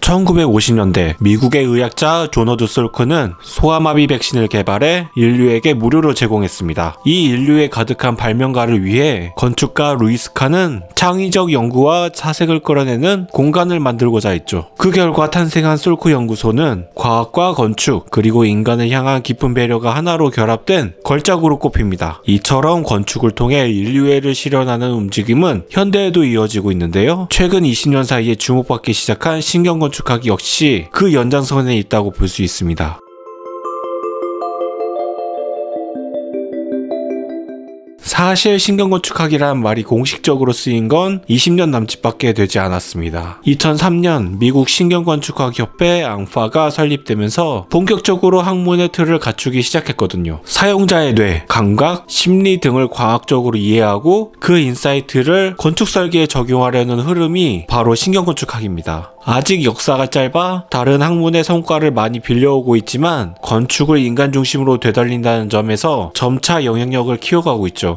1950년대 미국의 의학자 조너드 솔크는 소아마비 백신을 개발해 인류에게 무료로 제공했습니다. 이 인류에 가득한 발명가를 위해 건축가 루이스 칸은 창의적 연구와 사색을 끌어내는 공간을 만들고자 했죠. 그 결과 탄생한 솔크 연구소는 과학과 건축 그리고 인간을 향한 깊은 배려가 하나로 결합된 걸작으로 꼽힙니다. 이처럼 건축을 통해 인류애를 실현하는 움직임은 현대에도 이어지고 있는데요. 최근 20년 사이에 주목받기 시작한 신경건축학 역시 그 연장선에 있다고 볼 수 있습니다. 사실 신경건축학이란 말이 공식적으로 쓰인 건 20년 남짓밖에 되지 않았습니다. 2003년 미국 신경건축학협회 앙파가 설립되면서 본격적으로 학문의 틀을 갖추기 시작했거든요. 사용자의 뇌, 감각, 심리 등을 과학적으로 이해하고 그 인사이트를 건축 설계에 적용하려는 흐름이 바로 신경건축학입니다. 아직 역사가 짧아 다른 학문의 성과를 많이 빌려오고 있지만 건축을 인간 중심으로 되돌린다는 점에서 점차 영향력을 키워가고 있죠.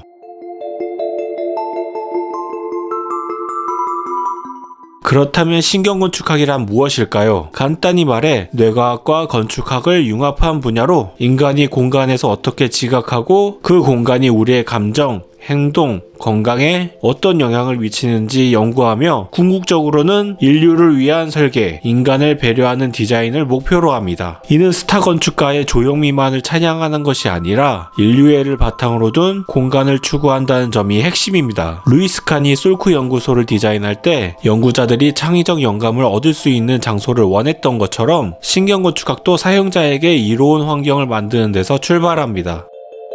그렇다면 신경건축학이란 무엇일까요? 간단히 말해 뇌과학과 건축학을 융합한 분야로 인간이 공간에서 어떻게 지각하고 그 공간이 우리의 감정, 행동, 건강에 어떤 영향을 미치는지 연구하며 궁극적으로는 인류를 위한 설계, 인간을 배려하는 디자인을 목표로 합니다. 이는 스타 건축가의 조형미만을 찬양하는 것이 아니라 인류애를 바탕으로 둔 공간을 추구한다는 점이 핵심입니다. 루이스 칸이 솔크 연구소를 디자인할 때 연구자들이 창의적 영감을 얻을 수 있는 장소를 원했던 것처럼 신경건축학도 사용자에게 이로운 환경을 만드는 데서 출발합니다.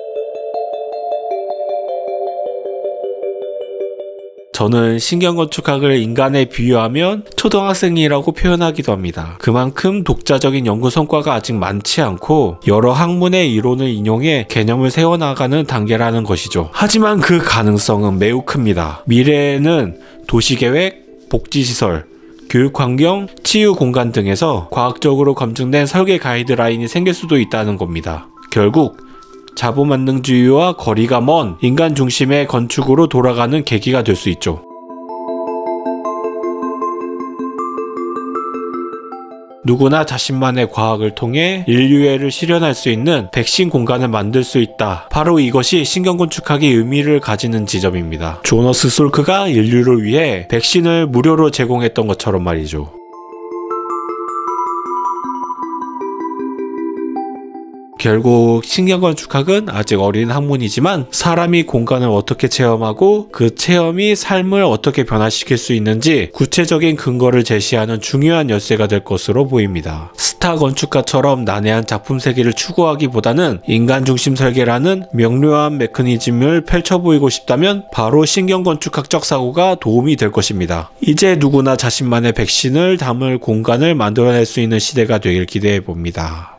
저는 신경건축학을 인간에 비유하면 초등학생이라고 표현하기도 합니다. 그만큼 독자적인 연구 성과가 아직 많지 않고 여러 학문의 이론을 인용해 개념을 세워나가는 단계라는 것이죠. 하지만 그 가능성은 매우 큽니다. 미래에는 도시계획, 복지시설, 교육환경, 치유공간 등에서 과학적으로 검증된 설계 가이드라인이 생길 수도 있다는 겁니다. 결국 자본만능주의와 거리가 먼 인간 중심의 건축으로 돌아가는 계기가 될 수 있죠. 누구나 자신만의 과학을 통해 인류애를 실현할 수 있는 백신 공간을 만들 수 있다. 바로 이것이 신경건축학의 의미를 가지는 지점입니다. 조너스 솔크가 인류를 위해 백신을 무료로 제공했던 것처럼 말이죠. 결국 신경건축학은 아직 어린 학문이지만 사람이 공간을 어떻게 체험하고 그 체험이 삶을 어떻게 변화시킬 수 있는지 구체적인 근거를 제시하는 중요한 열쇠가 될 것으로 보입니다. 스타 건축가처럼 난해한 작품 세계를 추구하기보다는 인간 중심 설계라는 명료한 메커니즘을 펼쳐 보이고 싶다면 바로 신경건축학적 사고가 도움이 될 것입니다. 이제 누구나 자신만의 백신을 담을 공간을 만들어낼 수 있는 시대가 되길 기대해 봅니다.